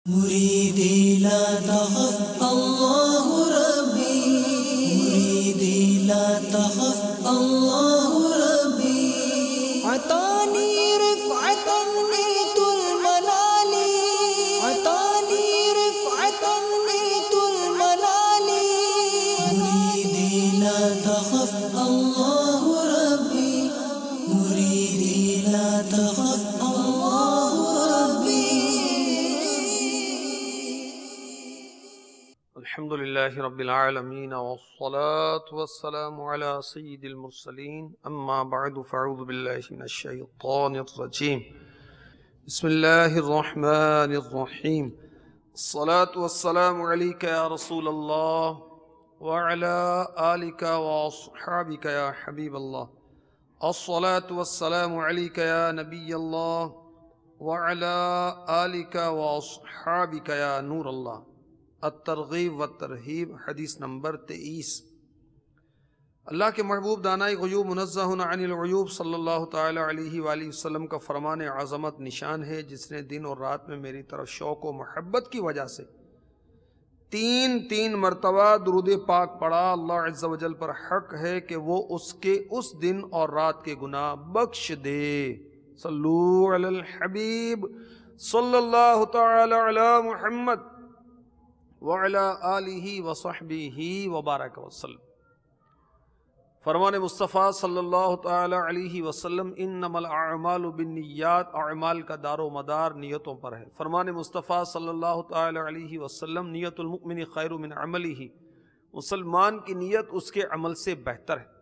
مريدي لا تخف الله ربي، مريدي لا تخف الله ربي. عطاني رفعة نلت المنال، عطاني رفعة نلت المنال. مريدي لا تخف الله ربي، مريدي لا تخف الله ربي. الحمد لله رب العالمين والصلاة والسلام على سيد المرسلين أما بعد فأعوذ بالله من الشيطان الرجيم بسم الله الرحمن الرحيم. الصلاة والسلام عليك يا رسول الله وعلى آلك وأصحابك يا حبيب الله. الصلاة والسلام عليك يا نبي الله وعلى آلك وأصحابك يا نور الله. الترغیب و ترہیب حدیث نمبر 23. اللہ کے محبوب دانائی غیوب منزہ عن العیوب صلی اللہ تعالی علیہ وآلہ وسلم کا فرمان عظمت نشان ہے، جس نے دن اور رات میں میری طرف شوق و محبت کی وجہ سے تین مرتبہ درود پاک پڑھا. اللہ عز و جل پر حق ہے کہ وہ اس کے اس دن اور رات کے گناہ بخش دے. صلو علی الحبیب صلی اللہ تعالی علی محمد وَعَلَىٰ آلِهِ وَصَحْبِهِ وَبَارَكَ وسلم. فرمان مصطفیٰ صلی اللہ تعالی علیہ وسلم انما الاعمال بالنیات، اعمال کا دار و مدار نیتوں پر ہے. فرمان مصطفیٰ صلی اللہ تعالی علیہ وسلم نیت المؤمن خیر من عملہ، مسلمان کی نیت اس کے عمل سے بہتر ہے.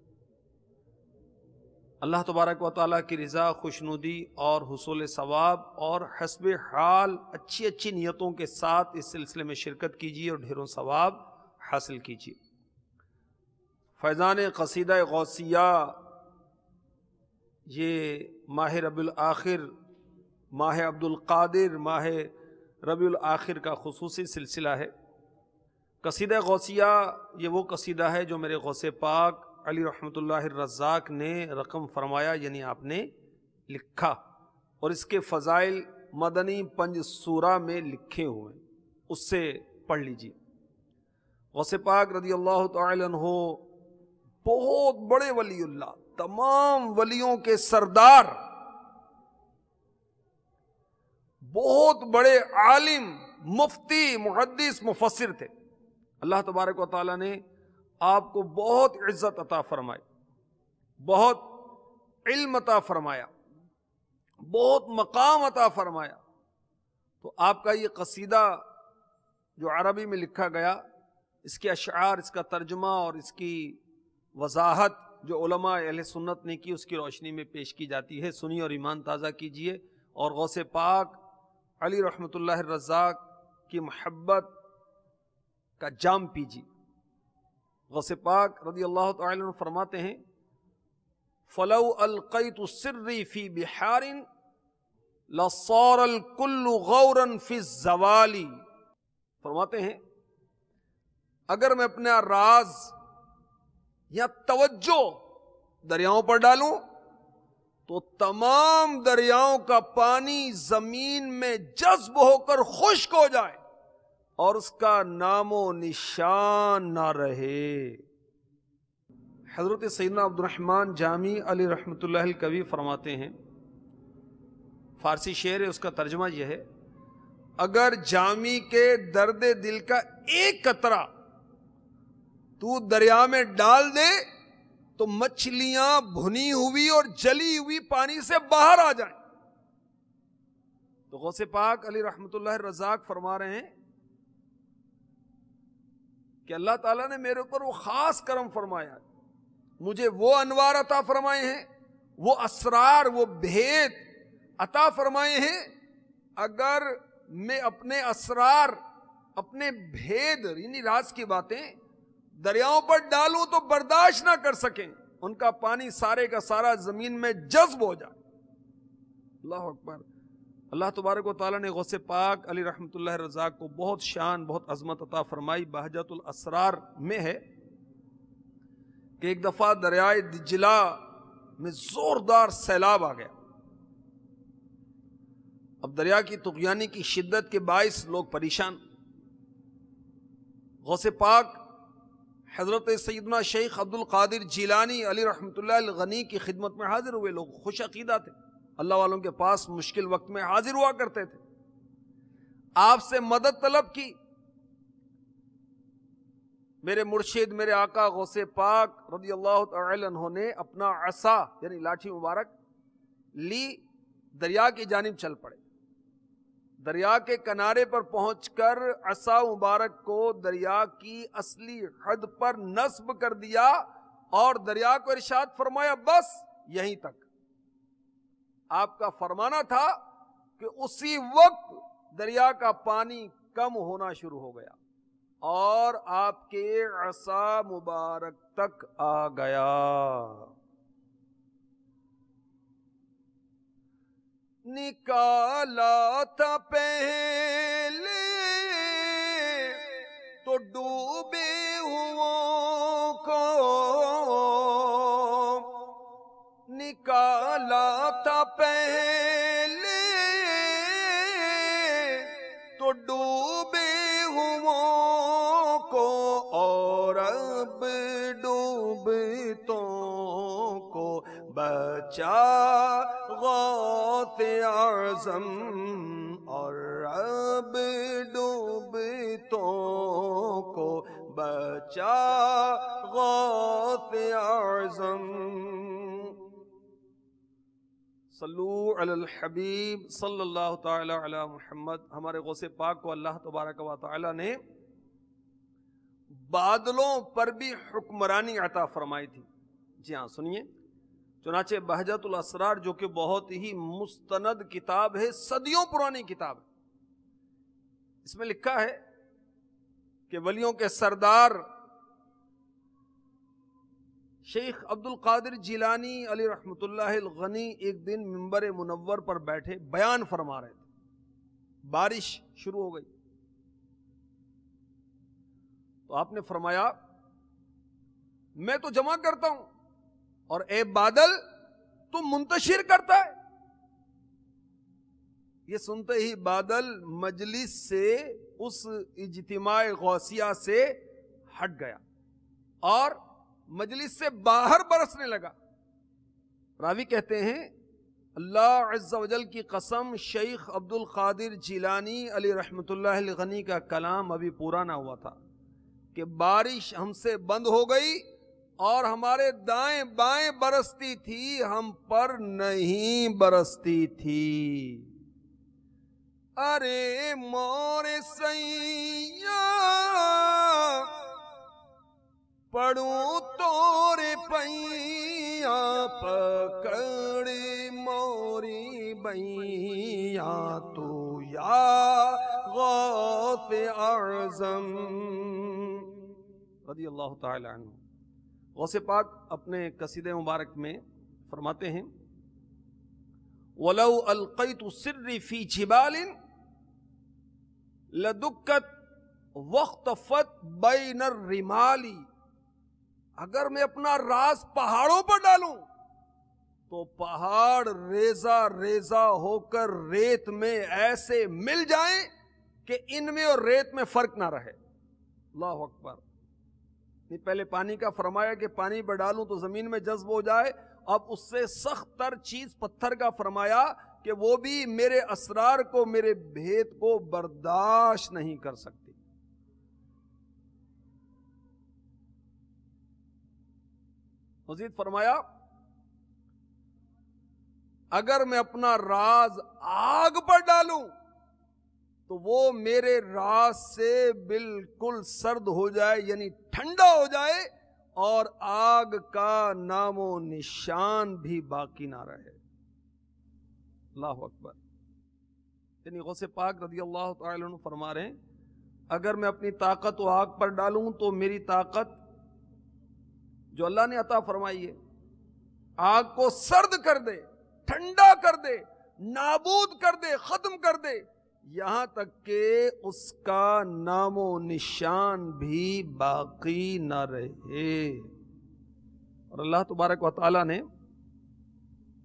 اللہ تبارک و تعالیٰ کی رضا، خوشنودی اور حصول ثواب اور حسب حال اچھی نیتوں کے ساتھ اس سلسلے میں شرکت کیجیے اور ڈھیروں ثواب حاصل کیجیے. فیضان قصیدہ غوثیہ یہ ماہ ربیع الآخر، ماہ عبد القادر، ماہ ربیع الآخر کا خصوصی سلسلہ ہے. قصیدہ غوثیہ یہ وہ قصیدہ ہے جو میرے غوث پاک علی رحمۃ اللہ الرزاق نے رقم فرمایا، یعنی آپ نے لکھا، اور اس کے فضائل مدنی پنج سورہ میں لکھے ہوئے، اس سے پڑھ لیجیے. غوث پاک رضی اللہ تعالی عنہ بہت بڑے ولی اللہ، تمام ولیوں کے سردار، بہت بڑے عالم، مفتی، محدث، مفسر تھے. اللہ تبارک و تعالی نے آپ کو بہت عزت عطا فرمائی، بہت علم عطا فرمایا، بہت مقام عطا فرمایا. تو آپ کا یہ قصیدہ جو عربی میں لکھا گیا، اس کے اشعار، اس کا ترجمہ اور اس کی وضاحت جو علماء اہل سنت نے کی، اس کی روشنی میں پیش کی جاتی ہے. سنی اور ایمان تازہ کیجئے اور غوث پاک علی رحمۃ اللہ الرزاق کی محبت کا جام پیجئے. غوث پاک رضی اللہ تعالی عنہ فرماتے ہیں فَلَوْ أَلْقَيْتُ سِرِّي فِي بِحَارٍ لَصَارَ الْكُلُّ غَوْرًا فِي الزَّوَالِ. فرماتے ہیں اگر میں اپنا راز یا توجہ دریاؤں پر ڈالوں تو تمام دریاؤں کا پانی زمین میں جذب ہو کر خشک ہو جائے اور اس کا نام و نشان نہ رہے. حضرت سیدنا عبد الرحمن جامی علی رحمۃ اللہ الکوی فرماتے ہیں، فارسی شعر ہے، اس کا ترجمہ یہ ہے: اگر جامی کے درد دل کا ایک قطرہ تو دریا میں ڈال دے تو مچھلیاں بھنی ہوئی اور جلی ہوئی پانی سے باہر آ جائیں. تو غوث پاک علی رحمۃ اللہ الرزاق فرما رہے ہیں کہ اللہ تعالیٰ نے میرے اوپر وہ خاص کرم فرمایا، مجھے وہ انوار عطا فرمائے ہیں، وہ اسرار، وہ بھید عطا فرمائے ہیں. اگر میں اپنے اسرار، اپنے بھید یعنی راز کی باتیں دریاؤں پر ڈالوں تو برداشت نہ کر سکیں، ان کا پانی سارے کا سارا زمین میں جذب ہو جائے. اللہ اکبر. اللہ تبارک و تعالیٰ نے غوث پاک علی رحمۃ اللہ الرزاق کو بہت شان، بہت عظمت عطا فرمائی. بہجت الاسرار میں ہے کہ ایک دفعہ دریائے دجلہ میں زوردار سیلاب آ گیا اب دریا کی طغیانی کی شدت کے باعث لوگ پریشان. غوث پاک حضرت سیدنا شیخ عبد القادر جیلانی علی رحمۃ اللہ الغنی کی خدمت میں حاضر ہوئے. لوگ خوش عقیدہ تھے, اللہ والوں کے پاس مشکل وقت میں حاضر ہوا کرتے تھے. آپ سے مدد طلب کی. میرے مرشد میرے آقا غوث پاک رضی اللہ تعالی عنہ نے اپنا عصا یعنی لاٹھی مبارک لی, دریا کی جانب چل پڑے. دریا کے کنارے پر پہنچ کر عصا مبارک کو دریا کی اصلی حد پر نصب کر دیا اور دریا کو ارشاد فرمایا بس یہیں تک. آپ کا فرمانا تھا کہ اسی وقت دریا کا پانی کم ہونا شروع ہو گیا اور آپ کے عصا مبارک تک آ گیا. نکالا تھا پہلے تو ڈوبے ہوں کو, نکالا تھا پہلے تو ڈوبے ہوں کو, اور اب ڈوبتوں کو بچا غوث اعظم, اور اب ڈوبتوں کو بچا غوث اعظم. صلو علی الحبیب صلی اللہ تعالی علی محمد. ہمارے غوث پاک کو اللہ تبارک و تعالی نے بادلوں پر بھی حکمرانی عطا فرمائی تھی. جی ہاں سنیے, چنانچہ بہجت الاسرار جو کہ بہت ہی مستند کتاب ہے, صدیوں پرانی کتاب ہے, اس میں لکھا ہے کہ ولیوں کے سردار شیخ عبد القادر جیلانی علی رحمۃ اللہ الغنی ایک دن منبر منور پر بیٹھے بیان فرما رہے تھے. بارش شروع ہو گئی تو آپ نے فرمایا میں تو جمع کرتا ہوں اور اے بادل تو منتشر کرتا ہے. یہ سنتے ہی بادل مجلس سے اس اجتماع غوثیہ سے ہٹ گیا اور مجلس سے باہر برسنے لگا. راوی کہتے ہیں اللہ عز و جل کی قسم شیخ عبد القادر جیلانی علی رحمۃ اللہ الغنی کا کلام ابھی پورا نہ ہوا تھا کہ بارش ہم سے بند ہو گئی اور ہمارے دائیں بائیں برستی تھی, ہم پر نہیں برستی تھی. ارے مور سیاں پڑوں تورے پیاں, پکڑ موری بیاں تو یا غوث اعظم رضی اللہ تعالی عنہ. غوث پاک اپنے قصیدے مبارک میں فرماتے ہیں وَلَوْ أَلْقَيْتُ سِرِّي فِي جِبَالٍ لَدُكَّتْ وَاخْتَفَتْ بَيْنَ الرِّمَالِ. اگر میں اپنا راز پہاڑوں پر ڈالوں تو پہاڑ ریزہ ریزہ ہو کر ریت میں ایسے مل جائیں کہ ان میں اور ریت میں فرق نہ رہے. اللہ اکبر. پہلے پانی کا فرمایا کہ پانی پر ڈالوں تو زمین میں جذب ہو جائے, اب اس سے سخت تر چیز پتھر کا فرمایا کہ وہ بھی میرے اسرار کو میرے بھید کو برداشت نہیں کر سکتی. مزید فرمایا اگر میں اپنا راز آگ پر ڈالوں تو وہ میرے راز سے بالکل سرد ہو جائے یعنی ٹھنڈا ہو جائے اور آگ کا نام و نشان بھی باقی نہ رہے. اللہ اکبر. یعنی غوث پاک رضی اللہ تعالی عنہ فرما رہے ہیں اگر میں اپنی طاقت و آگ پر ڈالوں تو میری طاقت جو اللہ نے عطا فرمائی ہے آگ کو سرد کر دے, ٹھنڈا کر دے, نابود کر دے, ختم کر دے, یہاں تک کہ اس کا نام و نشان بھی باقی نہ رہے. اور اللہ تبارک و تعالی نے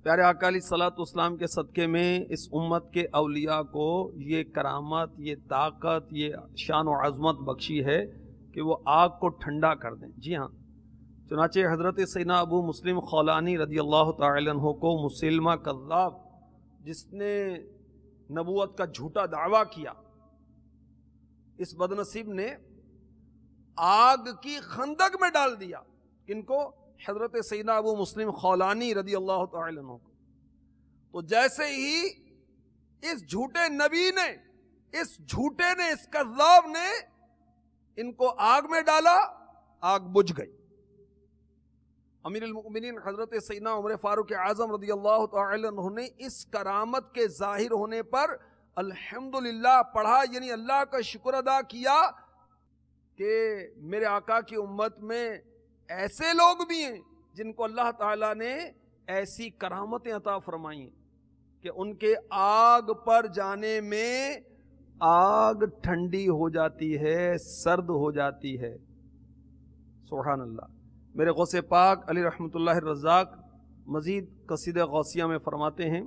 پیارے آقا علیہ الصلوۃ والسلام کے صدقے میں اس امت کے اولیاء کو یہ کرامت، یہ طاقت، یہ شان و عظمت بخشی ہے کہ وہ آگ کو ٹھنڈا کر دیں۔ جی ہاں، چنانچہ حضرت سیدنا ابو مسلم خولانی رضی اللہ تعالی عنہ کو مسلمہ کذاب، جس نے نبوت کا جھوٹا دعویٰ کیا، اس بدنصیب نے آگ کی خندق میں ڈال دیا۔ کن کو؟ حضرت سیدنا ابو مسلم خولانی رضی اللہ تعالی عنہ کو۔ تو جیسے ہی اس جھوٹے نبی نے، اس جھوٹے نے، اس کذاب نے ان کو آگ میں ڈالا، آگ بجھ گئی۔ امیر المؤمنین حضرت سیدنا عمر فاروق اعظم رضی اللہ تعالی عنہ نے اس کرامت کے ظاہر ہونے پر الحمدللہ پڑھا، یعنی اللہ کا شکر ادا کیا کہ میرے آقا کی امت میں ایسے لوگ بھی ہیں جن کو اللہ تعالیٰ نے ایسی کرامتیں عطا فرمائی ہیں کہ ان کے آگ پر جانے میں آگ ٹھنڈی ہو جاتی ہے، سرد ہو جاتی ہے۔ سبحان اللہ۔ میرے غوث پاک علی رحمۃ اللہ الرزاق مزید قصیدہ غوثیہ میں فرماتے ہیں،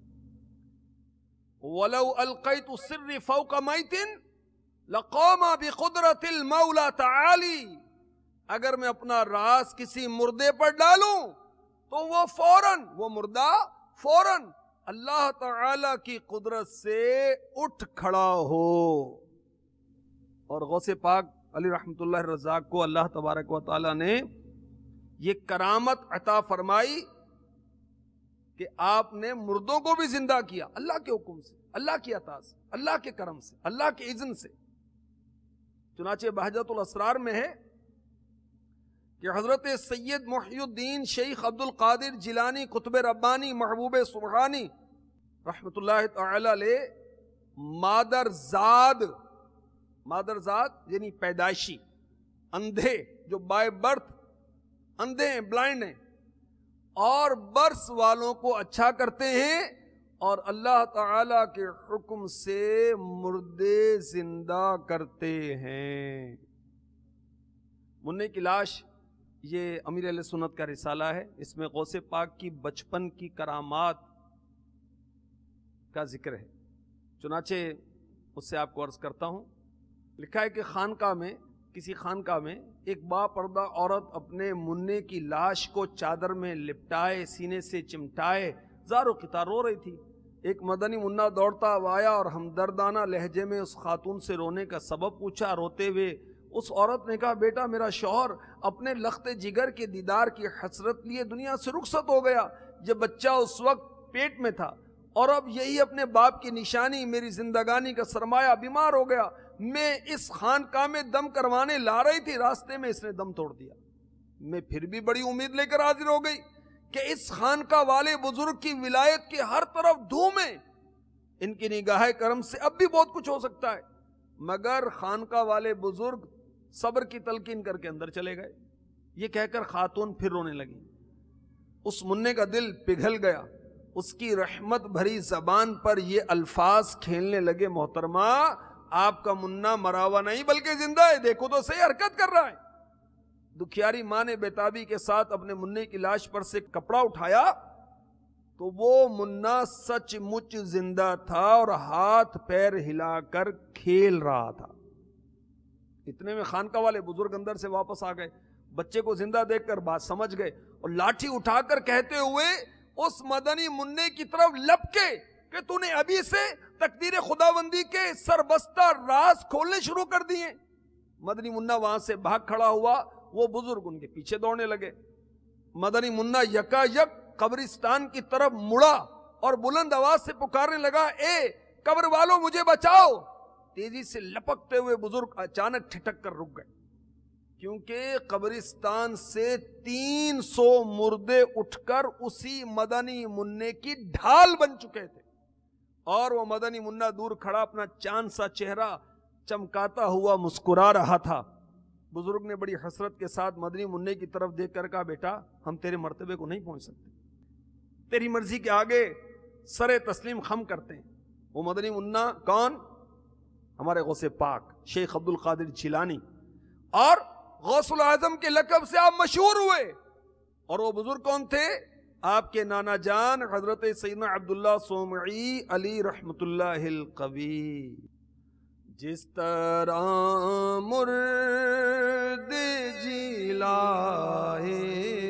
وَلَوْ أَلْقَيْتُ السِّرِّ فَوْقَ مَيْتٍ لَقَامَ بِقُدْرَةِ الْمَوْلَى تَعَالِي۔ اگر میں اپنا راز کسی مردے پر ڈالوں تو وہ فوراً، وہ مردہ فوراً اللہ تعالی کی قدرت سے اٹھ کھڑا ہو۔ اور غوث پاک علی رحمۃ اللہ الرزاق کو اللہ تبارک و تعالی نے یہ کرامت عطا فرمائی کہ آپ نے مردوں کو بھی زندہ کیا، اللہ کے حکم سے، اللہ کی عطا سے، اللہ کے کرم سے، اللہ کے اذن سے۔ چنانچہ بہجت الاسرار میں ہے کہ حضرت سید محی الدین شیخ عبد القادر جیلانی قطب ربانی محبوب سبحانی رحمت اللہ تعالی علیہ مادرزاد یعنی پیدائشی اندھے، جو بائی برتھ اندھے ہیں، بلائنڈ ہیں، اور برس والوں کو اچھا کرتے ہیں، اور اللہ تعالی کے حکم سے مردے زندہ کرتے ہیں۔ منع کی لاش یہ امیر اہل سنت کا رسالہ ہے، اس میں غوث پاک کی بچپن کی کرامات کا ذکر ہے۔ چنانچہ اس سے آپ کو عرض کرتا ہوں، لکھا ہے کہ خانقاہ میں، کسی خانقاہ میں ایک با پردہ عورت اپنے منع کی لاش کو چادر میں لپٹائے، سینے سے چمٹائے زار و قطار رو رہی تھی۔ ایک مدنی منا دوڑتا آیا اور ہمدردانہ لہجے میں اس خاتون سے رونے کا سبب پوچھا۔ روتے ہوئے اس عورت نے کہا، بیٹا میرا شوہر اپنے لخت جگر کے دیدار کی حسرت لیے دنیا سے رخصت ہو گیا۔ یہ بچہ اس وقت پیٹ میں تھا اور اب یہی اپنے باپ کی نشانی، میری زندگانی کا سرمایہ، بیمار ہو گیا۔ میں اس خانقاہ میں دم کروانے لا رہی تھی، راستے میں اس نے دم توڑ دیا۔ میں پھر بھی بڑی امید لے کر حاضر ہو گئی کہ اس خانقاہ والے بزرگ کی ولایت کی ہر طرف دھوم ہے، ان کی نگاہ کرم سے اب بھی بہت کچھ ہو سکتا ہے۔ مگر خانقاہ والے بزرگ صبر کی تلقین کر کے اندر چلے گئے۔ یہ کہہ کر خاتون پھر رونے لگی۔ اس منع کا دل پگھل گیا، اس کی رحمت بھری زبان پر یہ الفاظ کھیلنے لگے، محترمہ آپ کا منا مرا ہوا نہیں بلکہ زندہ ہے، دیکھو تو صحیح حرکت کر رہا ہے۔ دکھیاری ماں نے بےتابی کے ساتھ اپنے منع کی لاش پر سے کپڑا اٹھایا تو وہ منا سچ مچ زندہ تھا اور ہاتھ پیر ہلا کر کھیل رہا تھا۔ اتنے میں خانقاہ والے بزرگ اندر سے واپس آ گئے، بچے کو زندہ دیکھ کر بات سمجھ گئے اور لاٹھی اٹھا کر کہتے ہوئے اس مدنی منع کی طرف لپکے کہ تو نے ابھی سے تقدیر خداوندی کے سربستہ راز کھولنے شروع کر دیے۔ مدنی منا وہاں سے بھاگ کھڑا ہوا، وہ بزرگ ان کے پیچھے دوڑنے لگے۔ مدنی منا یکا یک قبرستان کی طرف مڑا اور بلند آواز سے پکارنے لگا، اے قبر والوں مجھے بچاؤ۔ تیزی سے لپکتے ہوئے بزرگ اچانک ٹھٹک کر رک گئے، کیونکہ قبرستان سے 300 مردے اٹھ کر اسی مدنی منع کی ڈھال بن چکے تھے، اور وہ مدنی منا دور کھڑا اپنا چاند سا چہرہ چمکاتا ہوا مسکرا رہا تھا۔ بزرگ نے بڑی حسرت کے ساتھ مدنی منع کی طرف دیکھ کر کہا، بیٹا ہم تیرے مرتبے کو نہیں پہنچ سکتے، تیری مرضی کے آگے سر تسلیم خم کرتے ہیں۔ وہ مدنی منا کون؟ ہمارے غوث پاک شیخ عبد القادر جیلانی، اور غوث العظم کے لقب سے آپ مشہور ہوئے۔ اور وہ بزرگ کون تھے؟ آپ کے نانا جان حضرت سیدنا عبداللہ صومعی علی رحمت اللہ القوی، جس طرح مرد جلائے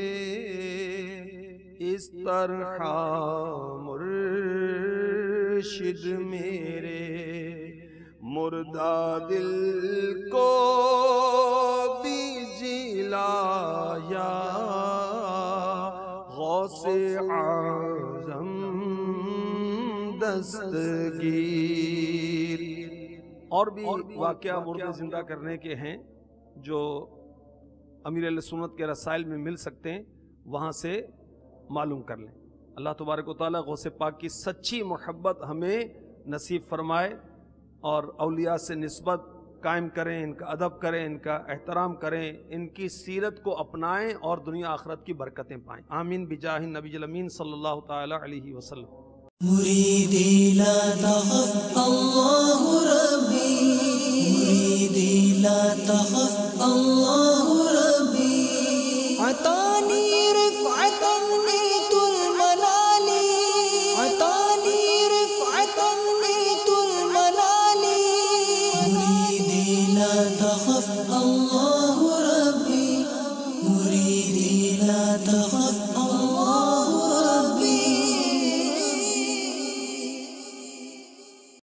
اس طرح مرشد میرے مردہ دل کو بھی جلایا، غوث اعظم دستگیر۔ اور بھی واقعہ مردے زندہ کرنے کے ہیں جو امیر اہل سنت کے رسائل میں مل سکتے ہیں، وہاں سے معلوم کر لیں۔ اللہ تبارک و تعالیٰ غوث پاک کی سچی محبت ہمیں نصیب فرمائے، اور اولیاء سے نسبت قائم کریں، ان کا ادب کریں، ان کا احترام کریں، ان کی سیرت کو اپنائیں اور دنیا آخرت کی برکتیں پائیں۔ آمین بجاہ النبی الامین صلی اللہ تعالی علیہ وسلم۔ مريدي لا تخف الله ربي، مريدي لا تخف الله ربي، عطاني رفعة نيت المنال، عطاني رفعة نيت المنال، مريدي لا تخف الله